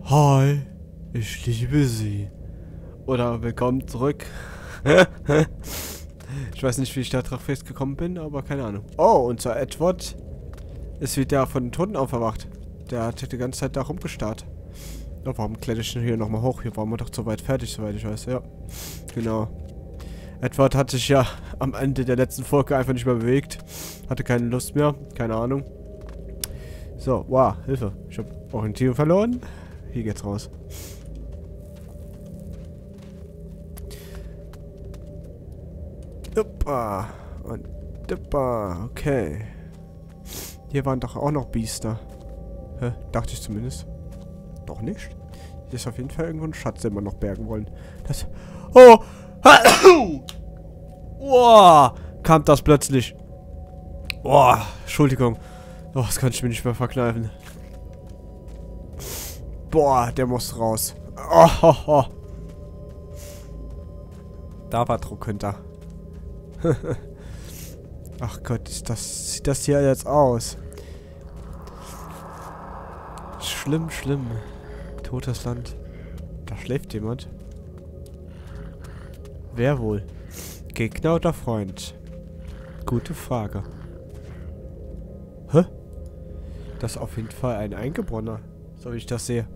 Hi, ich liebe Sie. Oder willkommen zurück. Ich weiß nicht, wie ich da drauf festgekommen bin, aber keine Ahnung. Oh, unser Edward ist wieder von den Toten auferwacht. Der hat die ganze Zeit da rumgestarrt. Oh, warum kletter ich denn hier nochmal hoch? Hier waren wir doch soweit fertig, soweit ich weiß. Ja, genau. Edward hat sich ja am Ende der letzten Folge einfach nicht mehr bewegt. Hatte keine Lust mehr. Keine Ahnung. So, wow, Hilfe. Ich habe Orientierung verloren. Hier geht's raus. Uppa. Und uppa. Okay. Hier waren doch auch noch Biester. Hä? Dachte ich zumindest. Doch nicht. Hier ist auf jeden Fall irgendwo ein Schatz, den wir noch bergen wollen. Das... Oh! Boah! Kam das plötzlich. Boah! Entschuldigung. Oh, das kann ich mir nicht mehr verkneifen. Boah, der muss raus. Oh, oh, oh. Da war Druck hinter. Ach Gott, sieht das hier jetzt aus? Schlimm, schlimm. Totes Land. Da schläft jemand. Wer wohl? Gegner oder Freund? Gute Frage. Hä? Das ist auf jeden Fall ein Eingeborenen, so wie ich das sehe.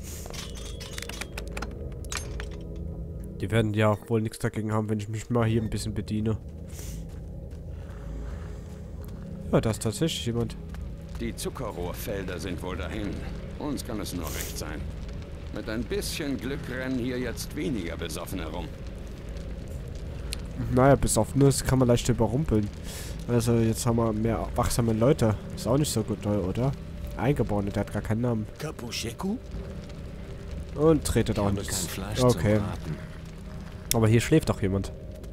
Die werden ja auch wohl nichts dagegen haben, wenn ich mich mal hier ein bisschen bediene. Ja, da ist tatsächlich jemand. Die Zuckerrohrfelder sind wohl dahin. Uns kann es nur recht sein. Mit ein bisschen Glück rennen hier jetzt weniger besoffen herum. Naja, Besoffenes kann man leicht überrumpeln. Also jetzt haben wir mehr wachsame Leute. Ist auch nicht so gut, oder? Eingeborene, der hat gar keinen Namen. Kapuscheku? Und tretet auch nicht. Okay. Aber hier schläft doch jemand.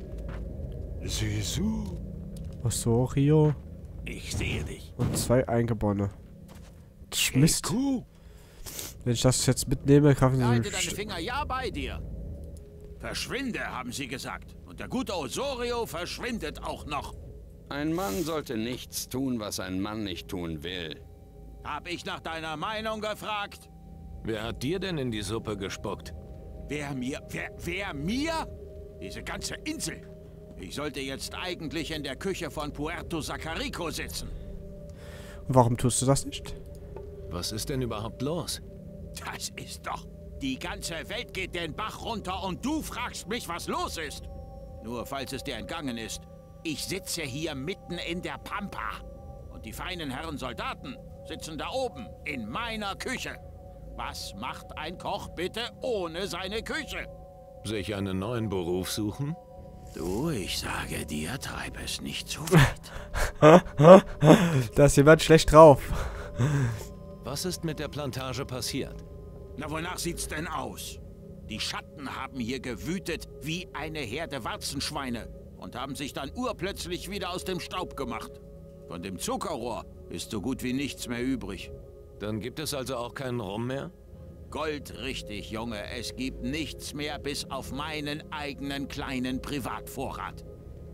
Sisu. Osorio. Ich sehe dich. Und 2 Eingeborene. Mist. Keku. Wenn ich das jetzt mitnehme, kaufen sie... Halte deine Finger ja bei dir. Verschwinde, haben sie gesagt. Und der gute Osorio verschwindet auch noch. Ein Mann sollte nichts tun, was ein Mann nicht tun will. Hab ich nach deiner Meinung gefragt? Wer hat dir denn in die Suppe gespuckt? Wer mir? Diese ganze Insel. Ich sollte jetzt eigentlich in der Küche von Puerto Sacarico sitzen. Und warum tust du das nicht? Was ist denn überhaupt los? Das ist doch... Die ganze Welt geht den Bach runter und du fragst mich, was los ist. Nur falls es dir entgangen ist. Ich sitze hier mitten in der Pampa. Und die feinen Herren Soldaten sitzen da oben in meiner Küche. Was macht ein Koch bitte ohne seine Küche? Sich einen neuen Beruf suchen? Du, ich sage dir, treib es nicht zu weit. Da ist jemand schlecht drauf. Was ist mit der Plantage passiert? Na, wonach sieht's denn aus? Die Schatten haben hier gewütet wie eine Herde Warzenschweine und haben sich dann urplötzlich wieder aus dem Staub gemacht. Von dem Zuckerrohr ist so gut wie nichts mehr übrig. Dann gibt es also auch keinen Rum mehr? Goldrichtig, Junge. Es gibt nichts mehr bis auf meinen eigenen kleinen Privatvorrat.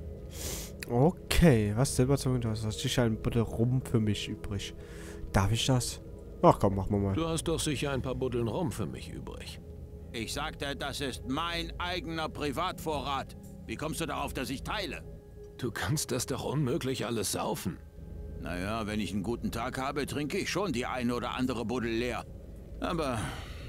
Okay, was Silberzunge, du hast sicher ein Buddel Rum für mich übrig. Darf ich das? Ach komm, machen wir mal. Du hast doch sicher ein paar Buddeln Rum für mich übrig. Ich sagte, das ist mein eigener Privatvorrat. Wie kommst du darauf, dass ich teile? Du kannst das doch unmöglich alles saufen. Naja, wenn ich einen guten Tag habe, trinke ich schon die eine oder andere Buddel leer. Aber,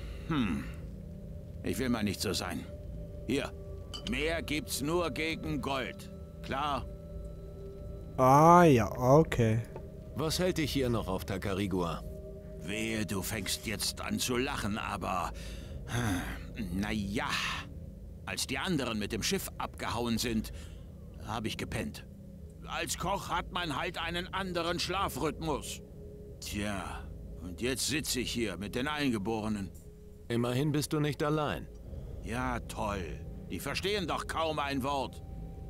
ich will mal nicht so sein. Hier, mehr gibt's nur gegen Gold. Klar? Ah ja, okay. Was hält dich hier noch auf Tacarigua? Wehe, du fängst jetzt an zu lachen, aber... Naja, als die anderen mit dem Schiff abgehauen sind, habe ich gepennt. Als Koch hat man halt einen anderen Schlafrhythmus. Tja, und jetzt sitze ich hier mit den Eingeborenen. Immerhin bist du nicht allein. Ja, toll. Die verstehen doch kaum ein Wort.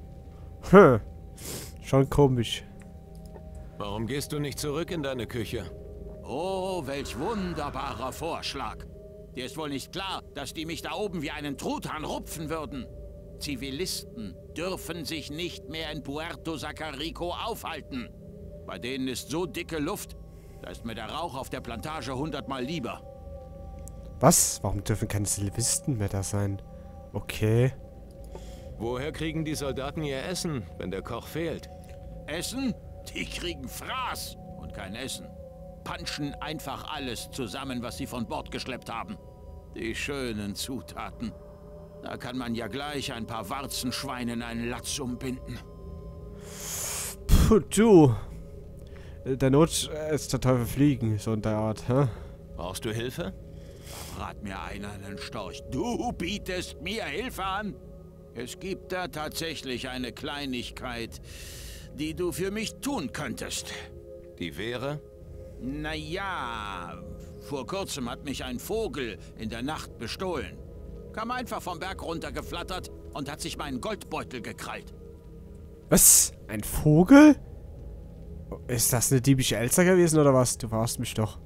Schon komisch. Warum gehst du nicht zurück in deine Küche? Oh, welch wunderbarer Vorschlag. Dir ist wohl nicht klar, dass die mich da oben wie einen Truthahn rupfen würden. Zivilisten dürfen sich nicht mehr in Puerto Sacarico aufhalten. Bei denen ist so dicke Luft, da ist mir der Rauch auf der Plantage 100-mal lieber. Was? Warum dürfen keine Zivilisten mehr da sein? Okay. Woher kriegen die Soldaten ihr Essen, wenn der Koch fehlt? Essen? Die kriegen Fraß und kein Essen. Panschen einfach alles zusammen, was sie von Bord geschleppt haben. Die schönen Zutaten. Da kann man ja gleich ein paar Warzenschweinen einen Latz umbinden. Puh, du. Der Not ist der Teufel fliegen, so in der Art, hä? Brauchst du Hilfe? Rat mir einer einen Storch. Du bietest mir Hilfe an? Es gibt da tatsächlich eine Kleinigkeit, die du für mich tun könntest. Die wäre? Naja, vor kurzem hat mich ein Vogel in der Nacht bestohlen. Kam einfach vom Berg runtergeflattert und hat sich meinen Goldbeutel gekrallt. Was? Ein Vogel? Ist das eine diebische Elster gewesen oder was? Du warst mich doch.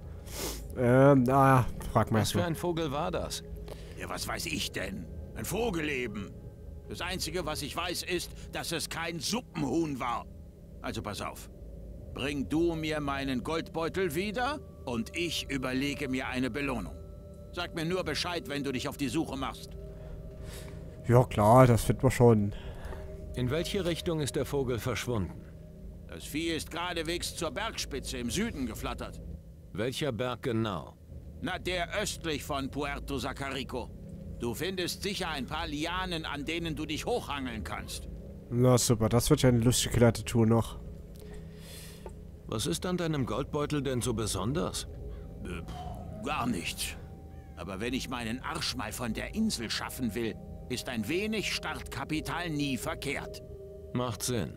Frag mal Was so. für ein Vogel war das? Ja, was weiß ich denn? Ein Vogel eben. Das Einzige, was ich weiß, ist, dass es kein Suppenhuhn war. Also pass auf. Bring du mir meinen Goldbeutel wieder und ich überlege mir eine Belohnung. Sag mir nur Bescheid, wenn du dich auf die Suche machst. Ja klar, das finden wir schon. In welche Richtung ist der Vogel verschwunden? Das Vieh ist geradewegs zur Bergspitze im Süden geflattert. Welcher Berg genau? Na, der östlich von Puerto Sacarico. Du findest sicher ein paar Lianen, an denen du dich hochhangeln kannst. Na super, das wird ja eine lustige kleine Tour noch. Was ist an deinem Goldbeutel denn so besonders? Gar nichts. Aber wenn ich meinen Arsch mal von der Insel schaffen will, ist ein wenig Startkapital nie verkehrt. Macht Sinn.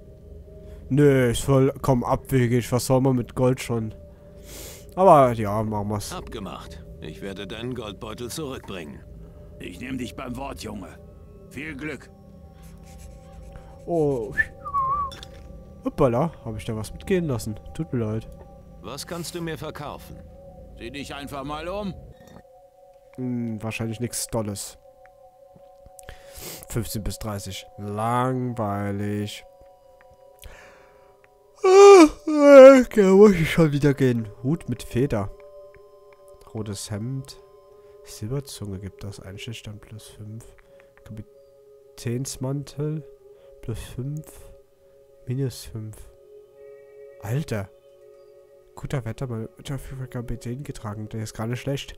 Nö, ist vollkommen abwegig. Was soll man mit Gold schon? Aber ja, machen wir's. Abgemacht. Ich werde deinen Goldbeutel zurückbringen. Ich nehme dich beim Wort, Junge. Viel Glück. Oh. Hoppala, habe ich da was mitgehen lassen. Tut mir leid. Was kannst du mir verkaufen? Sieh dich einfach mal um. Wahrscheinlich nichts Dolles. 15 bis 30. Langweilig. Okay, muss ich schon wieder gehen. Hut mit Feder. Rotes Hemd. Silberzunge gibt das. Einschüchtern plus 5. Kapitänsmantel plus 5. Minus 5. Alter. Guter Wetter, mal für Kapitän getragen. Der ist gar nicht schlecht.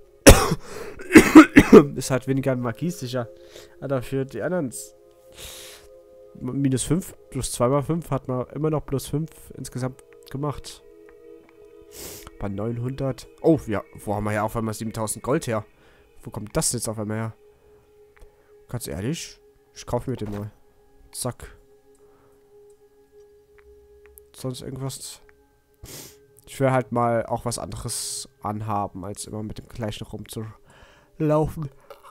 Ist halt weniger magiesicher. Aber dafür die anderen. Minus 5 plus 2 mal 5 hat man immer noch plus 5 insgesamt gemacht. Bei 900. Oh, ja. Wo haben wir ja auf einmal 7000 Gold her? Wo kommt das jetzt auf einmal her? Ganz ehrlich, ich kaufe mir den mal. Zack. Sonst irgendwas. Ich will halt mal auch was anderes anhaben, als immer mit dem gleichen rumzulaufen.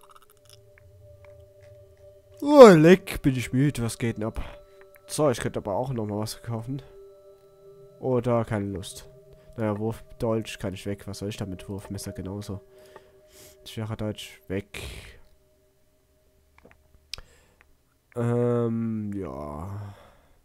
Oh, leck, bin ich müde. Was geht denn ab? So, ich könnte aber auch nochmal was kaufen. Oder keine Lust. Naja, Wurfdolch kann ich weg. Was soll ich damit? Wurfmesser genauso. Schwerer Deutsch weg. Ja.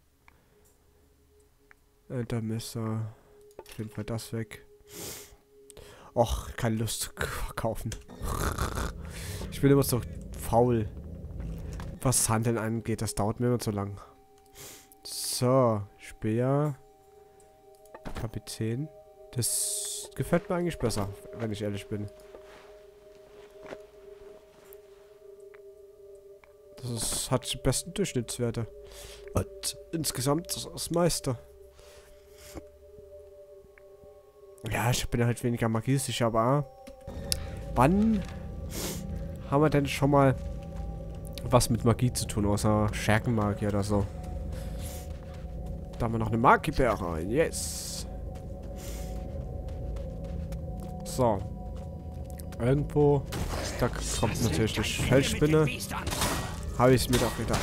Entermesser. Auf jeden Fall das weg. Och, keine Lust zu kaufen. Ich bin immer so faul. Was Handeln angeht, das dauert mir immer zu lang. So, Speer. Kapitän. Das gefällt mir eigentlich besser, wenn ich ehrlich bin. Hat die besten Durchschnittswerte. Und insgesamt das meiste. Ja, ich bin halt weniger magiesicher, aber wann haben wir denn schon mal was mit Magie zu tun, außer Schergenmagie oder so? Da haben wir noch eine Magiebeere rein. Yes. So. Irgendwo. Da kommt natürlich die Feldspinne. Habe ich es mir doch gedacht.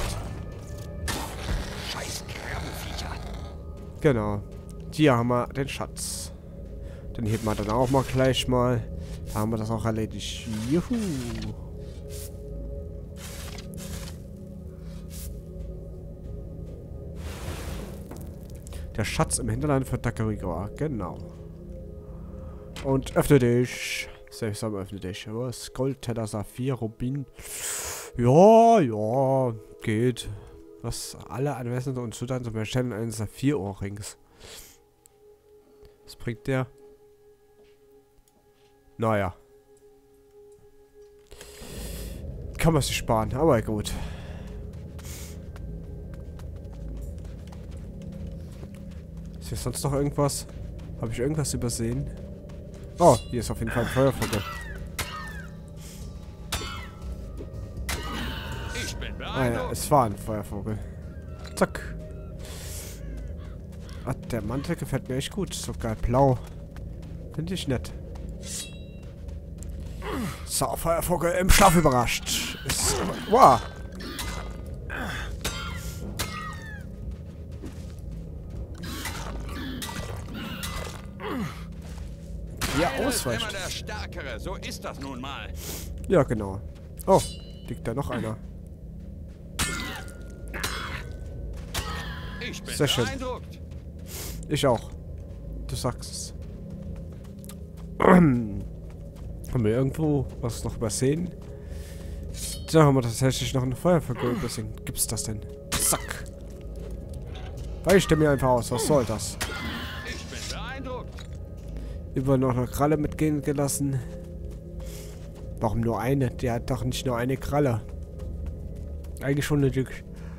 Genau. Hier haben wir den Schatz. Den heben wir dann auch mal gleich mal. Da haben wir das auch erledigt. Juhu. Der Schatz im Hinterland von Takarigawa. Genau. Und öffne dich. Seltsam öffnet dich. Was? Gold, Teller, Saphir, Rubin. Ja, ja, geht. Was alle anwesenden und Zutaten zum Erstellen eines Saphir-Ohrrings. Was bringt der? Naja. Kann man sich sparen, aber gut. Ist hier sonst noch irgendwas? Habe ich irgendwas übersehen? Oh, hier ist auf jeden Fall ein Feuervogel. Ich bin Ah ja, beeindruckt. es war ein Feuervogel. Zack. Ah, der Mantel gefällt mir echt gut. Sogar blau. Finde ich nett. So, Feuervogel im Schlaf überrascht. Ist, wow. Ja, Einer ist ausweicht. immer der Stärkere, so ist das nun mal. Ja, genau. Oh, liegt da noch einer. Ich bin Sehr schön. beeindruckt. Ich auch. Du sagst es. Haben wir irgendwo was noch übersehen? Da haben wir tatsächlich noch eine Feuervogel übersehen. Gibt's das denn? Zack. Weichte mir einfach aus. Was soll das? Ich bin beeindruckt. Über noch eine Kralle mitgehen gelassen. Warum nur eine? Der hat doch nicht nur eine Kralle. Eigentlich schon nötig.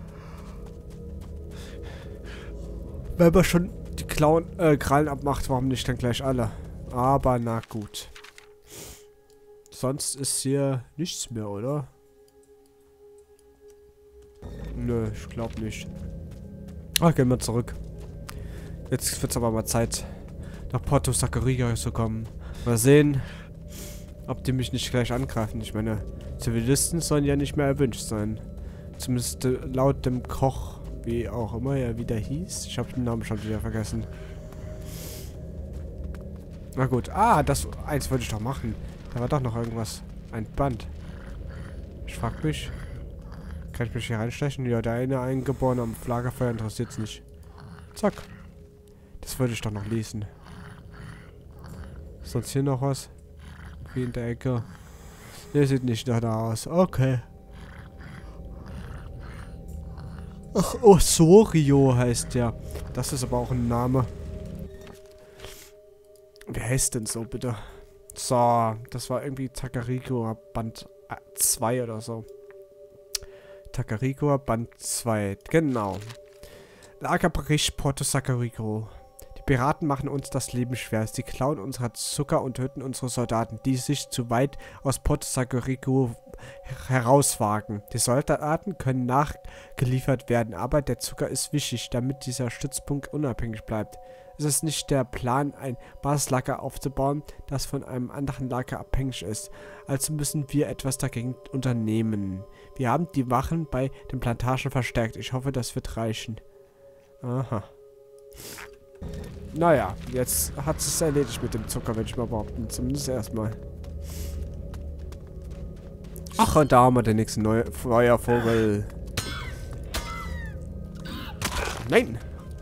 Wenn man schon die Krallen abmacht, warum nicht dann gleich alle? Aber na gut. Sonst ist hier nichts mehr, oder? Nö, ich glaube nicht. Ach, gehen wir zurück. Jetzt wird's aber mal Zeit, nach Porto Saccharia zu kommen. Mal sehen, ob die mich nicht gleich angreifen. Ich meine, Zivilisten sollen ja nicht mehr erwünscht sein. Zumindest laut dem Koch, wie auch immer er wieder hieß. Ich habe den Namen schon wieder vergessen. Na gut. Ah, das eins wollte ich doch machen. Da war doch noch irgendwas. Ein Band. Ich frag mich. Kann ich mich hier reinstechen? Ja, der eine Eingeborene am Lagerfeuer interessiert's nicht. Zack. Das wollte ich doch noch lesen. Ist sonst hier noch was? Wie in der Ecke. Der sieht nicht danach aus. Okay. Ach, Osorio heißt der. Das ist aber auch ein Name. Wer heißt denn so, bitte? So, das war irgendwie Takariko Band 2 oder so. Takariko Band 2, genau. Lagerbericht Porto Saccharia. Die Piraten machen uns das Leben schwer. Sie klauen unseren Zucker und töten unsere Soldaten, die sich zu weit aus Porto Saccharia herauswagen. Die Soldaten können nachgeliefert werden, aber der Zucker ist wichtig, damit dieser Stützpunkt unabhängig bleibt. Es ist nicht der Plan, ein Basislager aufzubauen, das von einem anderen Lager abhängig ist. Also müssen wir etwas dagegen unternehmen. Wir haben die Wachen bei den Plantagen verstärkt. Ich hoffe, das wird reichen. Aha. Naja, jetzt hat es erledigt mit dem Zucker, würde ich mal behaupten. Zumindest erstmal. Ach, und da haben wir den nächsten neuen Feuervogel. Nein!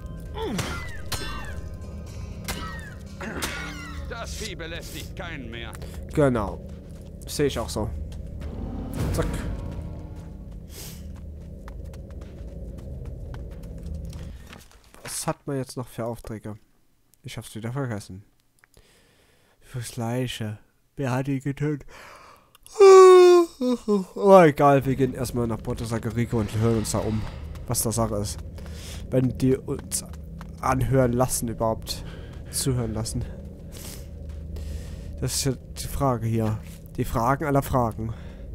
Das Vieh belästigt keinen mehr. Genau. Sehe ich auch so. Zack. Was hat man jetzt noch für Aufträge? Ich hab's wieder vergessen. Fürs Leiche. Wer hat die getötet? Oh, egal. Wir gehen erstmal nach Porto Saccharia und hören uns da um, was da Sache ist. Wenn die uns anhören lassen, überhaupt zuhören lassen. Das ist ja die Frage hier. Die Fragen aller Fragen.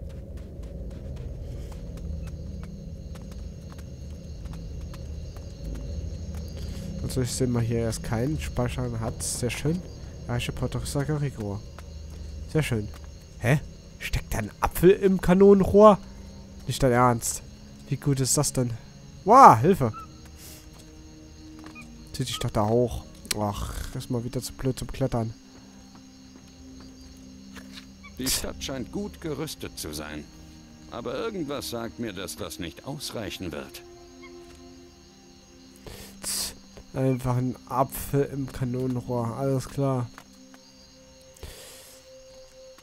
Also ich sehe mal hier erst keinen Speicher hat. Sehr schön. Reiche Porto Saccharia. Sehr schön. Hä? Steckt da ein Apfel im Kanonenrohr? Nicht dein Ernst. Wie gut ist das denn? Wow, Hilfe. Zieh dich doch da hoch. Ach, ist mal wieder zu blöd zum Klettern. Die Stadt scheint gut gerüstet zu sein. Aber irgendwas sagt mir, dass das nicht ausreichen wird. Einfach ein Apfel im Kanonenrohr. Alles klar.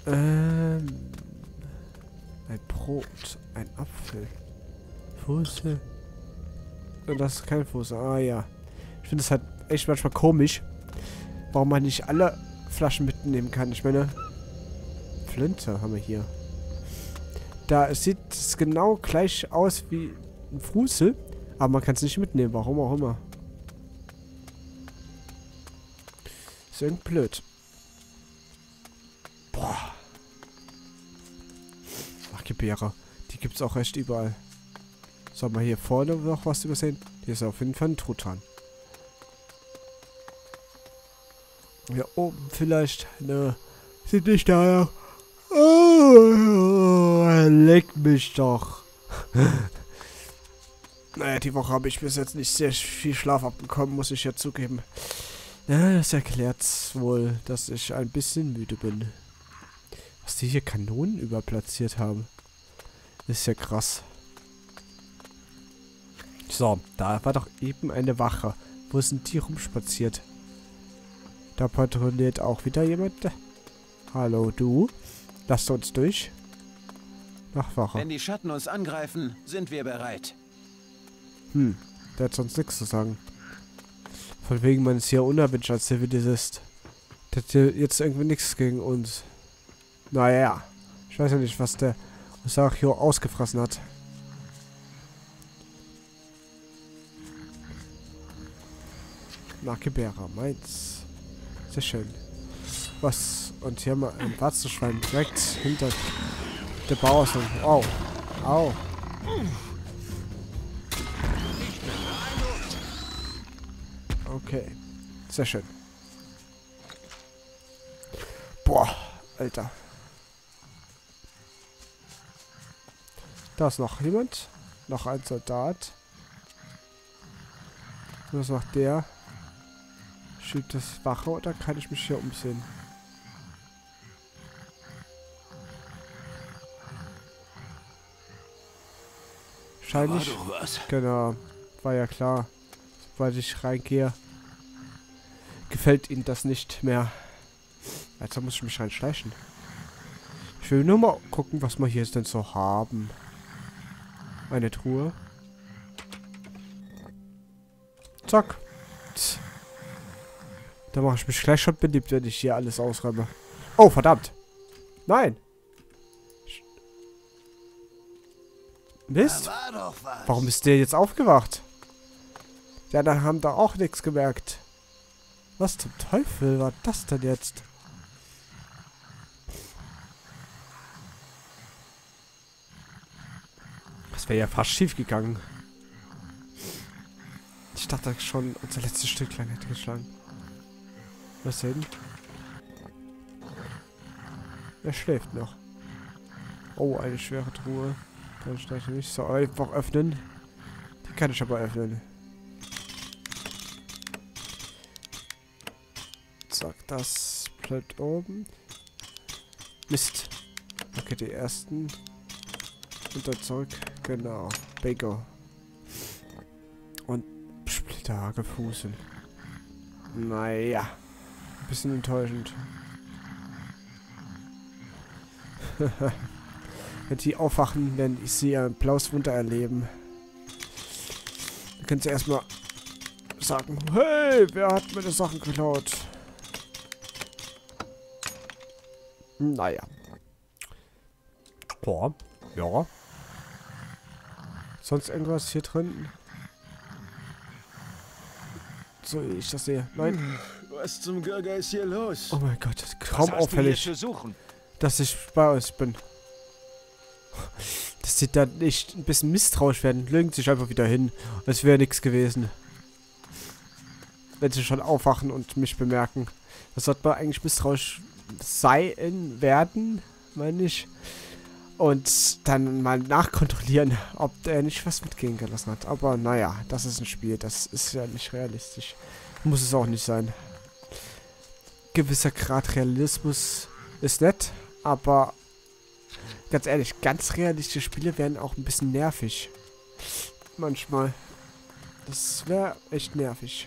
Ein Brot. Ein Apfel. Fuße. Und das ist kein Fuße. Ah ja. Ich finde es halt echt manchmal komisch, warum man nicht alle Flaschen mitnehmen kann. Ich meine, Flinte haben wir hier. Da sieht es genau gleich aus wie ein Fuße, aber man kann es nicht mitnehmen. Warum auch immer. Ist irgendwie blöd. Boah. Ach, Beere. Die gibt es auch recht überall. Soll man hier vorne noch was übersehen? Hier ist auf jeden Fall ein Truthahn. Hier oben vielleicht eine... Sieht nicht da. Oh, leck mich doch. Naja, die Woche habe ich bis jetzt nicht sehr viel Schlaf abbekommen, muss ich ja zugeben. Ja, das erklärt's wohl, dass ich ein bisschen müde bin. Was die hier Kanonen überplatziert haben. Ist ja krass. So, da war doch eben eine Wache. Wo sind die rumspaziert? Da patrouilliert auch wieder jemand. Hallo, du? Lasst uns durch. Nachtwache. Wenn die Schatten uns angreifen, sind wir bereit. Der hat sonst nichts zu sagen. Von wegen, man ist hier unerwünscht als Zivilist. Der hat hier jetzt irgendwie nichts gegen uns. Naja. Ich weiß ja nicht, was der Osachio ausgefressen hat. Nachgebärer, meins. Sehr schön. Was? Und hier haben wir ein Warzenschwein direkt hinter der Bauausgang. Au. Au. Okay. Sehr schön. Boah, Alter. Da ist noch jemand. Noch ein Soldat. Was macht der? Schiebt das Wache oder kann ich mich hier umsehen? Wahrscheinlich. War doch was. Genau. War ja klar. Sobald ich reingehe, gefällt ihnen das nicht mehr. Also muss ich mich reinschleichen. Ich will nur mal gucken, was wir hier denn so haben. Eine Truhe. Zack. Tss. Da mache ich mich gleich schon beliebt, wenn ich hier alles ausräume. Oh, verdammt. Nein. Mist. War doch was. Warum ist der jetzt aufgewacht? Ja, da haben da auch nichts gemerkt. Was zum Teufel war das denn jetzt? Das wäre ja fast schief gegangen. Ich dachte schon, unser letztes Stücklein hätte geschlagen. Was denn? Er schläft noch. Oh, eine schwere Truhe. Kann ich gleich nicht so einfach öffnen. Die kann ich aber öffnen. Zack, das bleibt oben. Mist. Okay, die ersten. Und dann zurück. Genau. Bingo. Und Splitterhakefußen. Naja. Ein bisschen enttäuschend. Wenn die aufwachen, werden sie ein blaues Wunder erleben. Dann können sie erstmal sagen, hey, wer hat meine Sachen geklaut? Naja. Boah. Ja. Sonst irgendwas hier drin? So wie ich das sehe. Nein. Was zum Gürger ist hier los? Oh mein Gott, das ist kaum auffällig, zu suchen? dass ich bei euch bin. Dass sie da nicht ein bisschen misstrauisch werden. Lügen sich einfach wieder hin. Als wäre nichts gewesen. Wenn sie schon aufwachen und mich bemerken. Das sollte man eigentlich misstrauisch sein werden, meine ich. Und dann mal nachkontrollieren, ob der nicht was mitgehen gelassen hat. Aber naja, das ist ein Spiel. Das ist ja nicht realistisch. Muss es auch nicht sein. Gewisser Grad Realismus ist nett, aber ganz ehrlich, ganz realistische Spiele werden auch ein bisschen nervig. Manchmal. Das wäre echt nervig.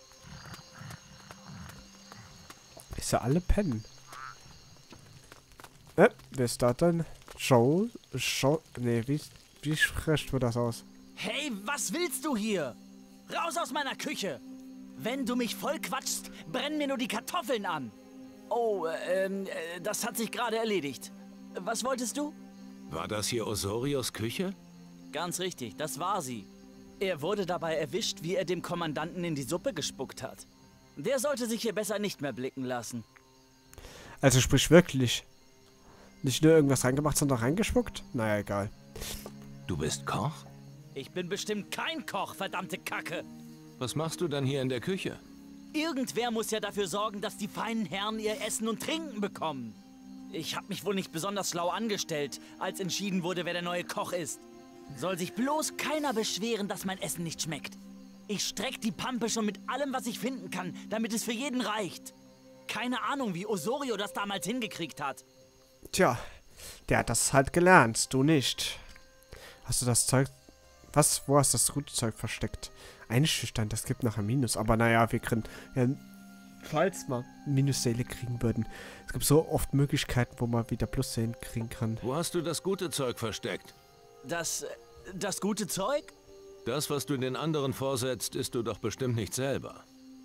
Ist ja alle pennen. Wer ist da denn? Joe? Nee, wie spricht man das aus? Hey, was willst du hier? Raus aus meiner Küche! Wenn du mich voll quatschst, brennen mir nur die Kartoffeln an. Oh, das hat sich gerade erledigt. Was wolltest du? War das hier Osorios Küche? Ganz richtig, das war sie. Er wurde dabei erwischt, wie er dem Kommandanten in die Suppe gespuckt hat. Der sollte sich hier besser nicht mehr blicken lassen. Also sprich wirklich. Nicht nur irgendwas reingemacht, sondern reingespuckt? Naja, egal. Du bist Koch? Ich bin bestimmt kein Koch, verdammte Kacke. Was machst du dann hier in der Küche? Irgendwer muss ja dafür sorgen, dass die feinen Herren ihr Essen und Trinken bekommen. Ich habe mich wohl nicht besonders schlau angestellt, als entschieden wurde, wer der neue Koch ist. Soll sich bloß keiner beschweren, dass mein Essen nicht schmeckt. Ich streck die Pampe schon mit allem, was ich finden kann, damit es für jeden reicht. Keine Ahnung, wie Osorio das damals hingekriegt hat. Tja, der hat das halt gelernt, du nicht. Hast du das Zeug... Was? Wo hast du das gute Zeug versteckt? Einschüchtern, das gibt nachher Minus. Aber naja, wir kriegen... Ja, falls wir Minusseele kriegen würden. Es gibt so oft Möglichkeiten, wo man wieder Plusseelen kriegen kann. Wo hast du das gute Zeug versteckt? Das gute Zeug? Das, was du den anderen vorsetzt, isst du doch bestimmt nicht selber.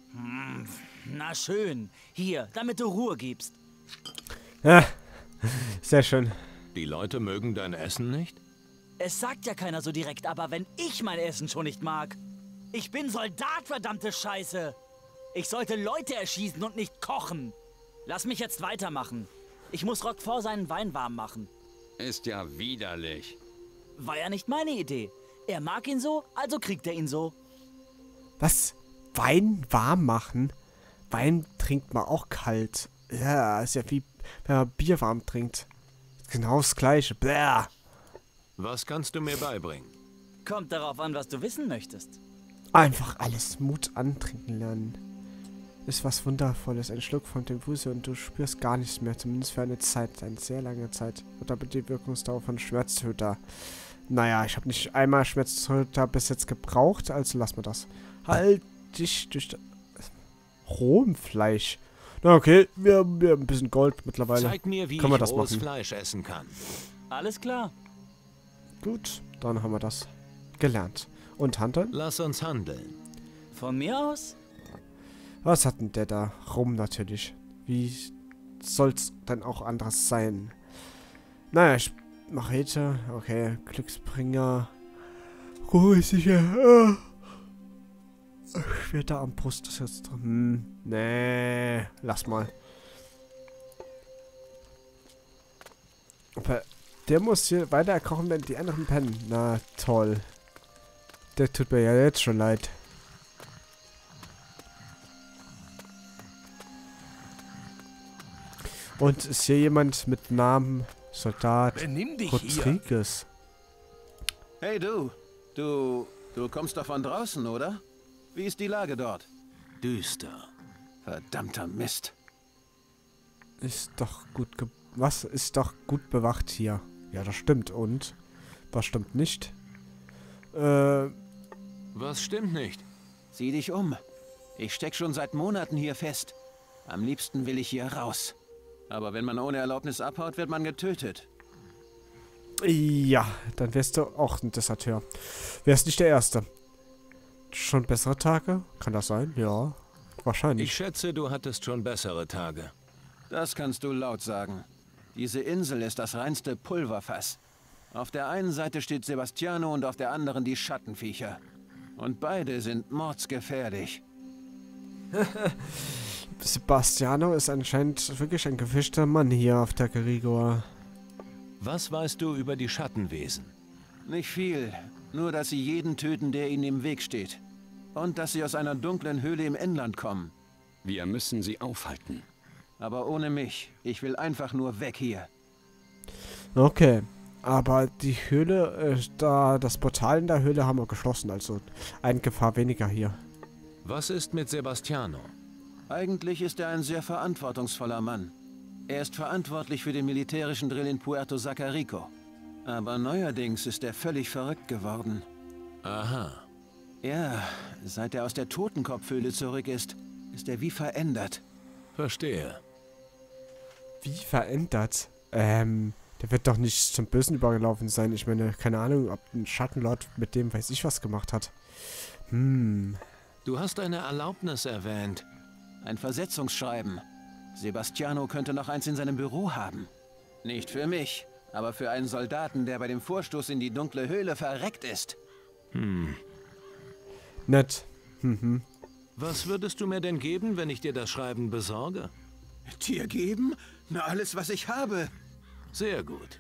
Na schön. Hier, damit du Ruhe gibst. Ja, sehr schön. Die Leute mögen dein Essen nicht? Es sagt ja keiner so direkt, aber wenn ich mein Essen schon nicht mag. Ich bin Soldat, verdammte Scheiße. Ich sollte Leute erschießen und nicht kochen. Lass mich jetzt weitermachen. Ich muss Roquefort seinen Wein warm machen. Ist ja widerlich. War ja nicht meine Idee. Er mag ihn so, also kriegt er ihn so. Was? Wein warm machen? Wein trinkt man auch kalt. Ja, ist ja wie wenn man Bier warm trinkt. Genau das Gleiche. Bäh. Was kannst du mir beibringen? Kommt darauf an, was du wissen möchtest. Einfach alles Mut antrinken lernen. Ist was Wundervolles. Ein Schluck von dem Fuße und du spürst gar nichts mehr. Zumindest für eine Zeit. Eine sehr lange Zeit. Und damit die Wirkungsdauer von Schmerztöter. Naja, ich habe nicht einmal Schmerztöter bis jetzt gebraucht. Also lass mal das. Halt dich durch das rohem Fleisch. Na okay, wir haben ein bisschen Gold mittlerweile. Zeig mir, wie Können wir ich das rohes machen? Fleisch essen kann. Alles klar. Gut, dann haben wir das gelernt. Und handeln? Lass uns handeln. Von mir aus? Was hat denn der da? Rum natürlich. Wie soll's denn auch anderes sein? Naja, Machete, okay, Glücksbringer. Ruhe sicher. Schwerter am Brust ist jetzt drin. Nee, lass mal. Aber der muss hier weiter kochen, wenn die anderen pennen. Na toll. Der tut mir ja jetzt schon leid. Und ist hier jemand mit Namen Soldat Benimm dich Rodriguez? Hey du kommst doch von draußen, oder? Wie ist die Lage dort? Düster. Verdammter Mist. Ist doch gut was ist doch gut bewacht hier? Ja, das stimmt. Und? Was stimmt nicht? Was stimmt nicht? Sieh dich um. Ich steck schon seit Monaten hier fest. Am liebsten will ich hier raus. Aber wenn man ohne Erlaubnis abhaut, wird man getötet. Ja, dann wärst du auch ein Deserteur. Wärst nicht der Erste. Schon bessere Tage? Kann das sein? Ja, wahrscheinlich. Ich schätze, du hattest schon bessere Tage. Das kannst du laut sagen. Diese Insel ist das reinste Pulverfass. Auf der einen Seite steht Sebastiano und auf der anderen die Schattenviecher. Und beide sind mordsgefährlich. Sebastiano ist anscheinend wirklich ein gefischter Mann hier auf der Carigua. Was weißt du über die Schattenwesen? Nicht viel. Nur, dass sie jeden töten, der ihnen im Weg steht. Und dass sie aus einer dunklen Höhle im Inland kommen. Wir müssen sie aufhalten. Aber ohne mich. Ich will einfach nur weg hier. Okay. Aber die Höhle, das Portal in der Höhle haben wir geschlossen, also eine Gefahr weniger hier. Was ist mit Sebastiano? Eigentlich ist er ein sehr verantwortungsvoller Mann. Er ist verantwortlich für den militärischen Drill in Puerto Sacarico. Aber neuerdings ist er völlig verrückt geworden. Aha. Ja, seit er aus der Totenkopfhöhle zurück ist er wie verändert. Verstehe. Wie verändert? Der wird doch nicht zum Bösen übergelaufen sein. Ich meine, keine Ahnung, ob ein Schattenlord mit dem weiß ich was gemacht hat. Du hast eine Erlaubnis erwähnt. Ein Versetzungsschreiben. Sebastiano könnte noch eins in seinem Büro haben. Nicht für mich, aber für einen Soldaten, der bei dem Vorstoß in die dunkle Höhle verreckt ist. Nett. Was würdest du mir denn geben, wenn ich dir das Schreiben besorge? Dir geben? Na, alles, was ich habe. Sehr gut.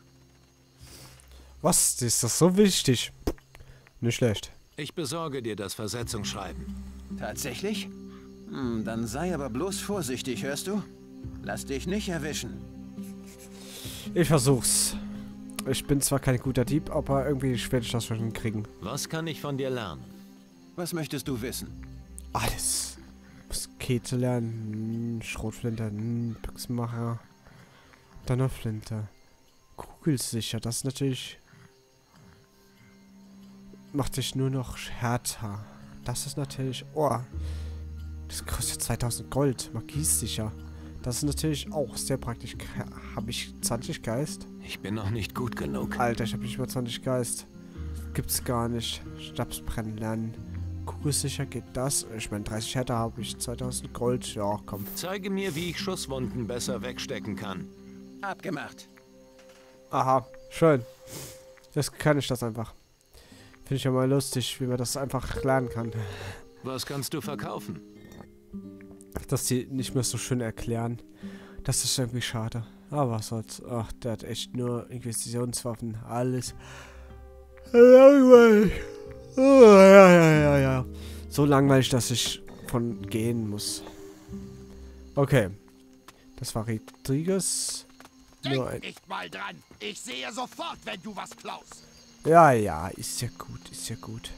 Was? Ist das so wichtig? Nicht schlecht. Ich besorge dir das Versetzungsschreiben. Tatsächlich? Dann sei aber bloß vorsichtig, hörst du? Lass dich nicht erwischen. Ich versuch's. Ich bin zwar kein guter Dieb, aber irgendwie werde ich das schon hinkriegen. Was kann ich von dir lernen? Was möchtest du wissen? Alles. Muskete lernen, Schrotflinte, Büchsenmacher, Donnerflinte. Kugelsicher, das ist natürlich... Macht sich nur noch härter. Das ist natürlich... Oh, das kostet 2000 Gold. Magiesicher. Das ist natürlich auch sehr praktisch. Habe ich 20 Geist? Ich bin noch nicht gut genug. Alter, ich habe nicht mal 20 Geist. Gibt's gar nicht. Stabsbrennen lernen. Kugelsicher geht das. Ich meine, 30 Härte habe ich. 2000 Gold. Ja, komm. Zeige mir, wie ich Schusswunden besser wegstecken kann. Abgemacht. Aha, schön. Das kann ich das einfach. Finde ich ja mal lustig, wie man das einfach lernen kann. Was kannst du verkaufen? Dass sie nicht mehr so schön erklären. Das ist irgendwie schade. Aber was soll's. Ach, der hat echt nur Inquisitionswaffen. Alles. Langweilig. Oh, ja. So langweilig, dass ich von gehen muss. Okay. Das war Rodriguez. Nur ein... Denk nicht mal dran. Ich sehe sofort, wenn du was klaust. Ja, ist ja gut, ist ja gut.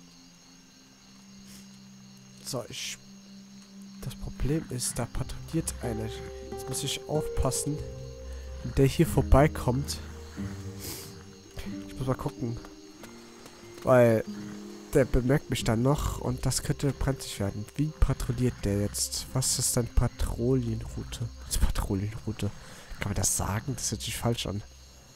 So, das Problem ist, da patrouilliert einer. Jetzt muss ich aufpassen, wenn der hier vorbeikommt. Ich muss mal gucken. Weil der bemerkt mich dann noch und das könnte brenzlig werden. Wie patrouilliert der jetzt? Was ist dann Patrouillenroute? Was ist Patrouillenroute? Kann man das sagen? Das hört sich falsch an.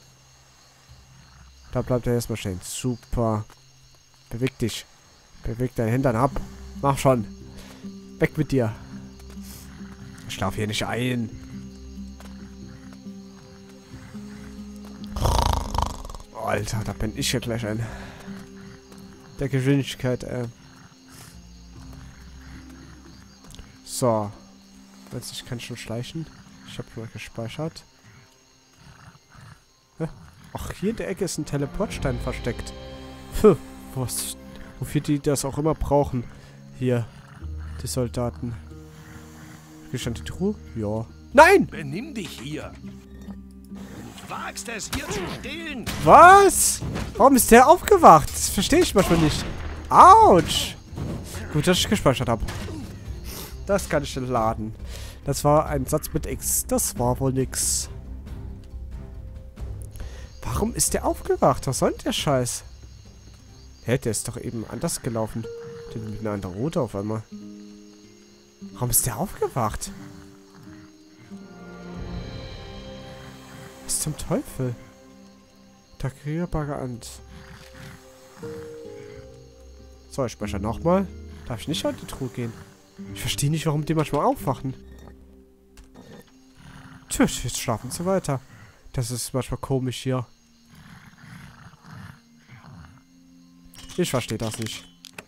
Da bleibt er erstmal stehen. Super. Beweg dich. Beweg deine Hintern ab. Mach schon. Weg mit dir. Ich schlaf hier nicht ein. Oh, Alter, da bin ich hier gleich ein. Der Geschwindigkeit, So. Jetzt, ich kann schon schleichen. Ich habe schon mal gespeichert. Hä? Ach, hier in der Ecke ist ein Teleportstein versteckt. Wofür die das auch immer brauchen. Hier. Die Soldaten. Gestand die Truhe? Ja. Nein! Benimm dich hier. Du wagst es, hier zu stehlen. Was? Warum ist der aufgewacht? Das verstehe ich manchmal nicht. Autsch! Gut, dass ich gespeichert habe. Das kann ich laden. Das war ein Satz mit X. Das war wohl nix. Warum ist der aufgewacht? Was soll denn der Scheiß? Hä, der ist doch eben anders gelaufen. Der mit einer anderen Route auf einmal. Warum ist der aufgewacht? Was zum Teufel? Takrierbare Ant. So, ich speichere nochmal. Darf ich nicht an die Truhe gehen? Ich verstehe nicht, warum die manchmal aufwachen. Tja, jetzt schlafen sie weiter. Das ist manchmal komisch hier. Ich verstehe das nicht.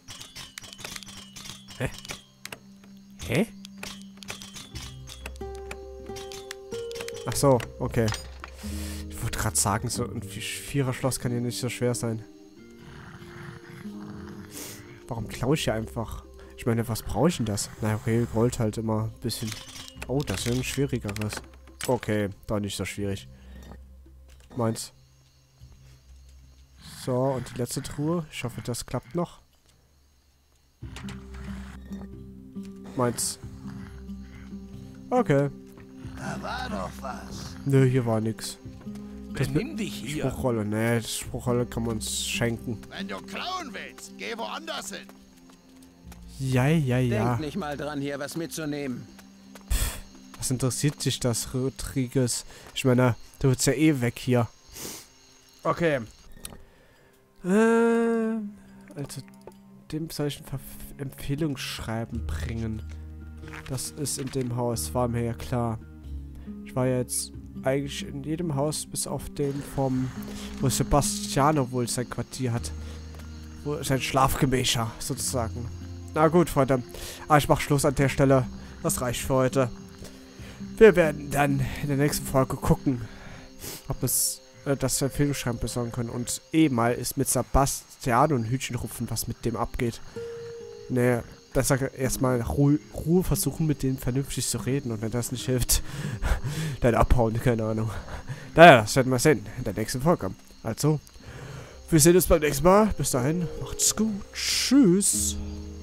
Hä? Hä? Ach so, okay. Ich wollte gerade sagen, so ein Viererschloss kann ja nicht so schwer sein. Warum klaue ich hier einfach? Ich meine, was brauche ich denn das? Na okay, Gold halt immer ein bisschen. Oh, das ist ja ein schwierigeres. Okay, doch nicht so schwierig. Meins. So, und die letzte Truhe. Ich hoffe, das klappt noch. Meins. Okay. Da war doch was. Nö, hier war nix. Benimm dich hier. Spruchrolle. Nee, die Spruchrolle kann man uns schenken. Wenn du klauen willst, geh woanders hin. Ja. Denk nicht mal dran, hier was mitzunehmen. Was interessiert sich das, Rodriguez? Ich meine, du willst ja eh weg hier. Okay. Also, dem soll ich ein Empfehlungsschreiben bringen. Das ist in dem Haus, war mir ja klar. Ich war ja jetzt eigentlich in jedem Haus, bis auf dem wo Sebastiano wohl sein Quartier hat. Wo sein Schlafgemächer, sozusagen. Na gut, Freunde. Ich mach Schluss an der Stelle. Das reicht für heute. Wir werden dann in der nächsten Folge gucken, ob es das Empfehlungsschreiben besorgen können. Und mal ist mit Sebastiano ein Hütchen rupfen, was mit dem abgeht. Nee, besser erstmal Ruhe versuchen, mit denen vernünftig zu reden. Und wenn das nicht hilft, dann abhauen, keine Ahnung. Naja, das werden wir sehen in der nächsten Folge. Also, wir sehen uns beim nächsten Mal. Bis dahin, macht's gut. Tschüss.